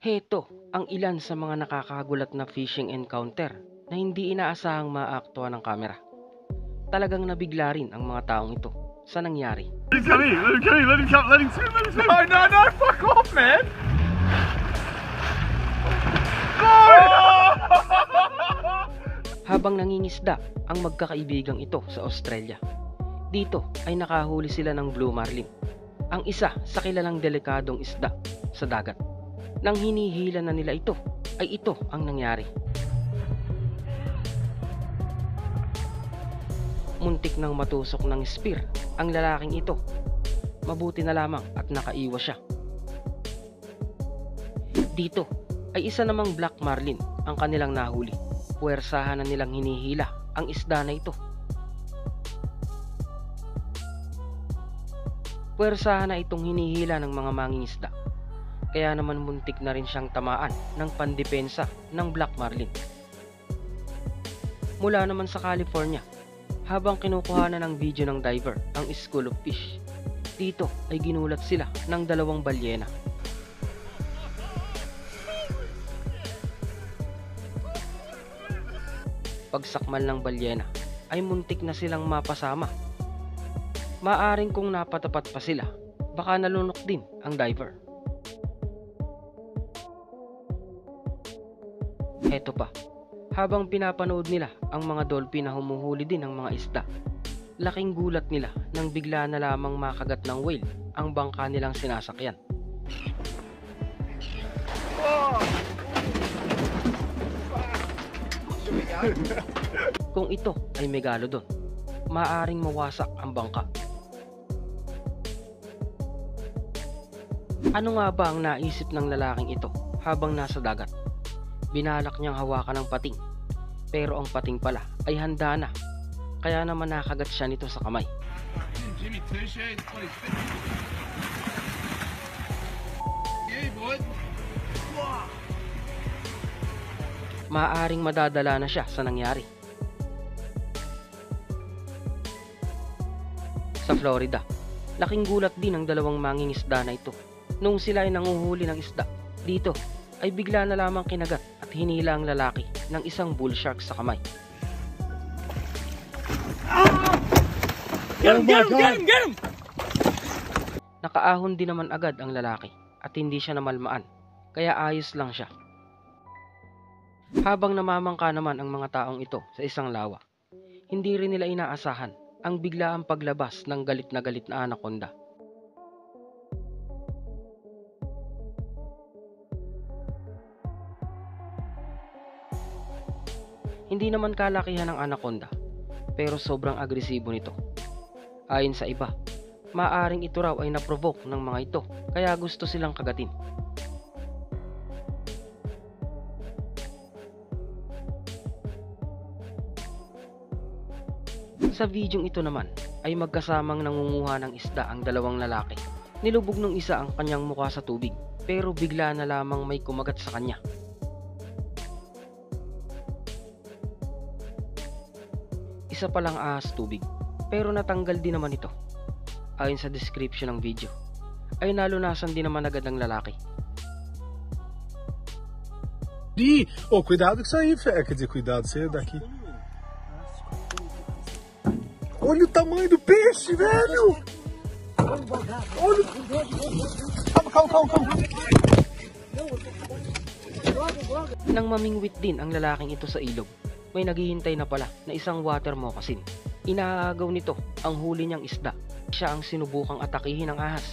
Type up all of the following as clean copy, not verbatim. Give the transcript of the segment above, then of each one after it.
Heto ang ilan sa mga nakakagulat na fishing encounter na hindi inaasahang maaktuhan ng kamera. Talagang nabigla rin ang mga taong ito sa nangyari. Let him swim. No, fuck off, man! Habang nangingisda ang magkakaibigang ito sa Australia, dito ay nakahuli sila ng blue marlin, ang isa sa kilalang delikadong isda sa dagat. Nang hinihila na nila ito, ay ito ang nangyari. Muntik nang matusok ng spear ang lalaking ito. Mabuti na lamang at nakaiwas siya. Dito ay isa namang black marlin ang kanilang nahuli. Puwersahan na nilang hinihila ang isda na ito. Puwersahan na itong hinihila ng mga mangingisda. Kaya naman muntik na rin siyang tamaan ng pandepensa ng black marlin. Mula naman sa California, habang kinukuhanan ng video ng diver ang school of fish, dito ay ginulat sila ng dalawang balyena. Pagsakmal ng balyena ay muntik na silang mapasama. Maaring kung napatapat pa sila, baka nalunok din ang diver. Heto pa, habang pinapanood nila ang mga dolphin na humuhuli din ng mga isda, laking gulat nila nang bigla na lamang makagat ng whale ang bangka nilang sinasakyan. Kung ito ay megalodon, maaaring mawasak ang bangka. Ano nga ba ang naisip ng lalaking ito habang nasa dagat? Binalak niyang hawakan ng pating, pero ang pating pala ay handa na, kaya naman nakagat siya nito sa kamay. Maaaring madadala na siya sa nangyari. Sa Florida, laking gulat din ang dalawang mangingisda na ito. Nung sila ay nanguhuli ng isda, dito ay bigla na lamang kinagat at hinila ang lalaki ng isang bull shark sa kamay. Get him! Nakaahon din naman agad ang lalaki at hindi siya namalmaan, kaya ayos lang siya. Habang namamangka naman ang mga taong ito sa isang lawa, hindi rin nila inaasahan ang biglaang paglabas ng galit na anaconda. Hindi naman kalakihan ng anaconda, pero sobrang agresibo nito. Ayon sa iba, maaaring ito raw ay naprovoke ng mga ito, kaya gusto silang kagatin. Sa videong ito naman ay magkasamang nangunguha ng isda ang dalawang lalaki. Nilubog ng isa ang kanyang mukha sa tubig, pero bigla na lamang may kumagat sa kanya. Isa palang ahas tubig, pero natanggal din naman ito. Ayon sa description ng video, ay nalunasan din naman agad ng lalaki. Oh, cuidado que isso aí, Fé. Quer dizer, cuidado, você daqui. Olha o tamanho do peixe, velho! Olha! Calma. Nang mamingwit din ang lalaking ito sa ilog, may naghihintay na pala na isang water moccasin. Inaagaw nito ang huli niyang isda. Siya ang sinubukang atakihin ng ahas.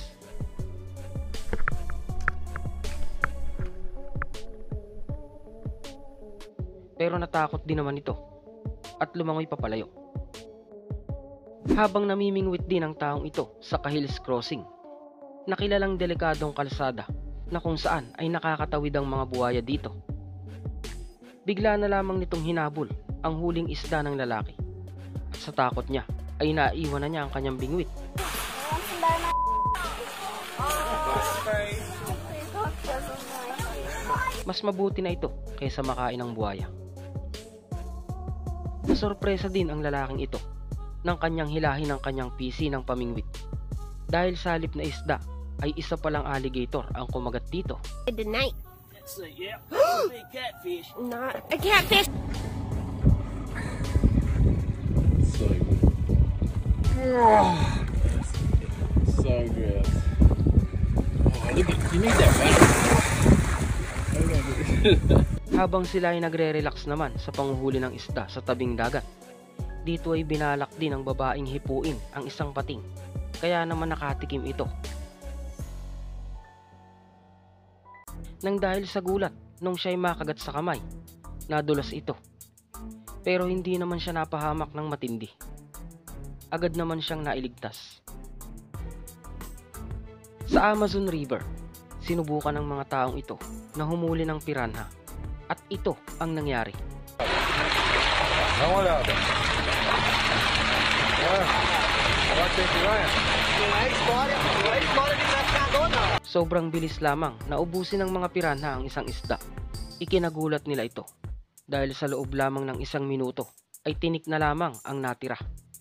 Pero natakot din naman ito at lumangoy papalayo. Habang namimingwit din ang taong ito sa Cahill Crossing, nakilalang delikadong kalsada na kung saan ay nakakatawid ang mga buhaya dito. Bigla na lamang nitong hinabol ang huling isda ng lalaki. At sa takot niya ay naiwan na niya ang kanyang bingwit. Mas mabuti na ito kaysa makain ng buhaya. Nasorpresa din ang lalaking ito nang kanyang hilahin ang kanyang PC ng pamingwit. Dahil sa halip na isda ay isa palang alligator ang kumagat dito. See, yeah, it's a big catfish. Not a catfish. So good. So good. Oh, look at, you need that back. Habang sila ay nagre-relax naman sa panguhuli ng isda sa tabing dagat, dito ay binalak din ng babaeng hipuin ang isang pating, kaya naman nakatikim ito. Nang dahil sa gulat nung siya ay makagat sa kamay, nadulas ito. Pero hindi naman siya napahamak ng matindi. Agad naman siyang nailigtas. Sa Amazon River, sinubukan ng mga taong ito na humuli ng piranha. At ito ang nangyari. Sobrang bilis lamang na ubusin ng mga piranha ang isang isda. Ikinagulat nila ito dahil sa loob lamang ng 1 minuto ay tinik na lamang ang natira.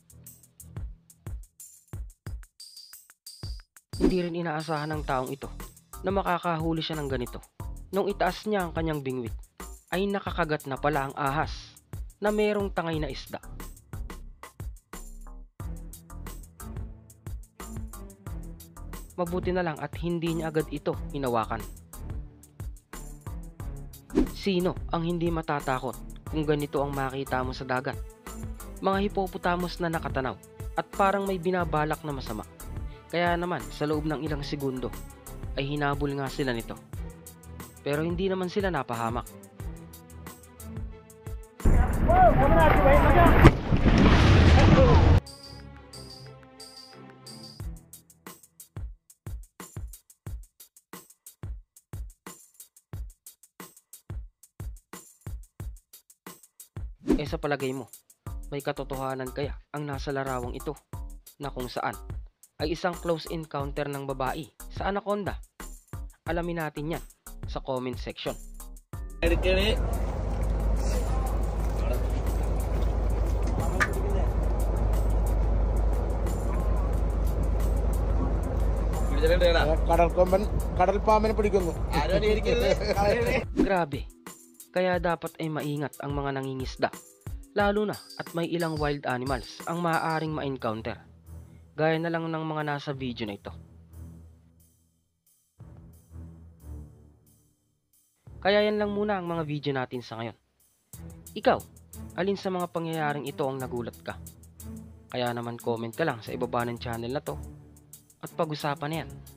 Hindi rin inaasahan ng taong ito na makakahuli siya ng ganito. Nung itaas niya ang kanyang bingwit, ay nakakagat na pala ang ahas na merong tangay na isda. Mabuti na lang at hindi niya agad ito hinawakan. Sino ang hindi matatakot kung ganito ang makita mo sa dagat? Mga hippopotamus na nakatanaw at parang may binabalak na masama. Kaya naman sa loob ng ilang segundo ay hinabol nga sila nito. Pero hindi naman sila napahamak. Sa palagay mo, may katotohanan kaya ang nasa larawang ito na kung saan ay isang close encounter ng babae sa anaconda? Alamin natin yan sa comment section. കടൽ പാമ്പിനെ പിടിക്കുന്നു. Grabe, kaya dapat ay maingat ang mga nangingisda, lalo na at may ilang wild animals ang maaaring ma-encounter, gaya na lang ng mga nasa video na ito. Kaya yan lang muna ang mga video natin sa ngayon. Ikaw, alin sa mga pangyayaring ito ang nagulat ka? Kaya naman comment ka lang sa ibaba ng channel na to at pag-usapan na yan.